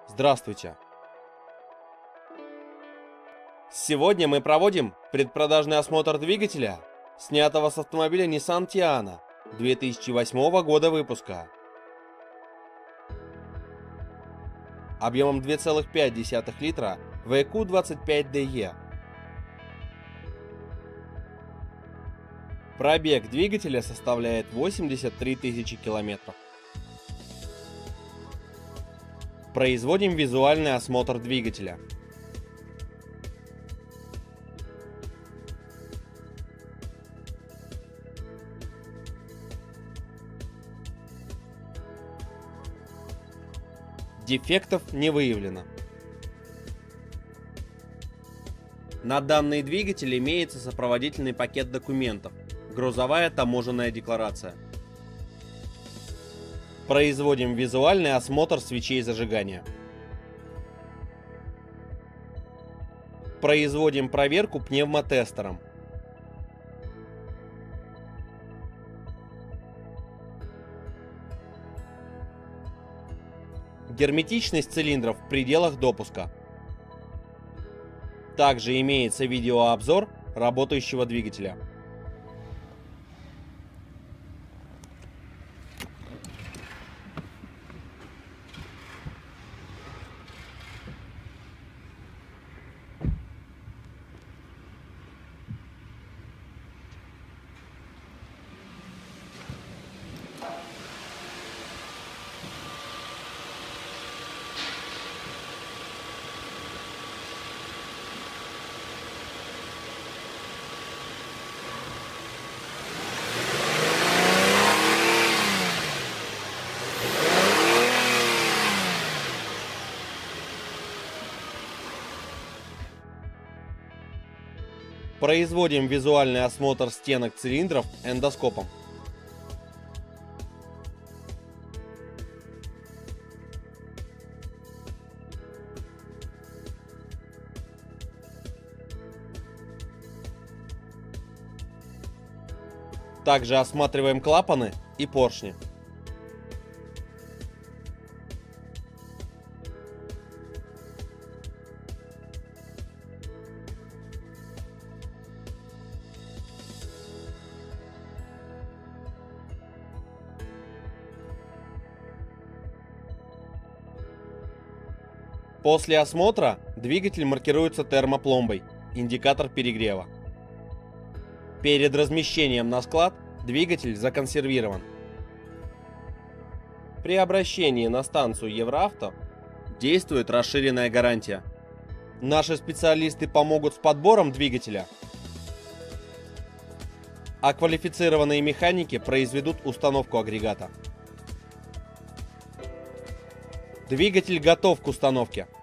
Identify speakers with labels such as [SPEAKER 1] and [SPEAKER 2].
[SPEAKER 1] Здравствуйте! Сегодня мы проводим предпродажный осмотр двигателя, снятого с автомобиля Nissan Tiana 2008 года выпуска. Объемом 2,5 литра VQ25DE. Пробег двигателя составляет 83 тысячи километров. Производим визуальный осмотр двигателя. Дефектов не выявлено. На данный двигатель имеется сопроводительный пакет документов, грузовая таможенная декларация. Производим визуальный осмотр свечей зажигания. Производим проверку пневмотестером. Герметичность цилиндров в пределах допуска. Также имеется видеообзор работающего двигателя. Производим визуальный осмотр стенок цилиндров эндоскопом. Также осматриваем клапаны и поршни. После осмотра двигатель маркируется термопломбой, индикатор перегрева. Перед размещением на склад двигатель законсервирован. При обращении на станцию Евроавто действует расширенная гарантия. Наши специалисты помогут с подбором двигателя, а квалифицированные механики произведут установку агрегата. Двигатель готов к установке.